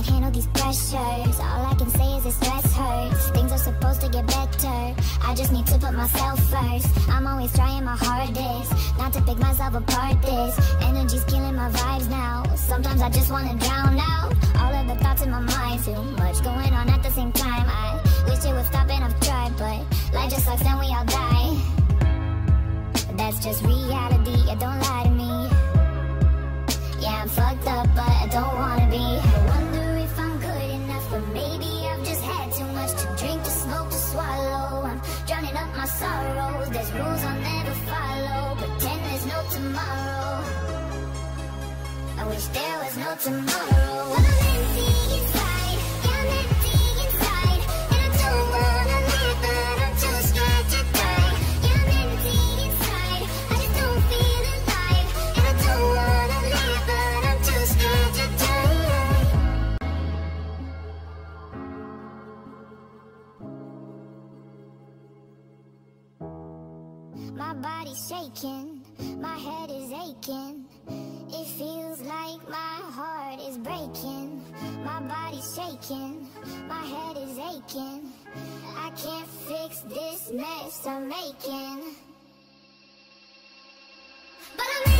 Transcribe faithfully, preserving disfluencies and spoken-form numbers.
can't handle these pressures. All I can say is this stress hurts. Things are supposed to get better, I just need to put myself first. I'm always trying my hardest not to pick myself apart. This energy's killing my vibes now. Sometimes I just wanna drown out all of the thoughts in my mind. Too much going on at the same time. I wish it would stop and I've tried, but life just sucks and we all die. But that's just reality, yeah, don't lie to me. Yeah, I'm fucked up, but I don't wanna be. I wonder if I'm good enough, but maybe I've just had too much to drink, to smoke, to swallow. I'm drowning up my sorrows. There's rules I'll never follow. Pretend there's no tomorrow. I wish there was no tomorrow. Well, I'm empty inside, yeah, I'm empty inside, and I don't wanna live, but I'm too scared to die. Yeah, I'm empty inside, I just don't feel alive, and I don't wanna live, but I'm too scared to die. My body's shaking, my head is aching. It feels like my heart is breaking. My body's shaking, my head is aching. I can't fix this mess I'm making, but I'm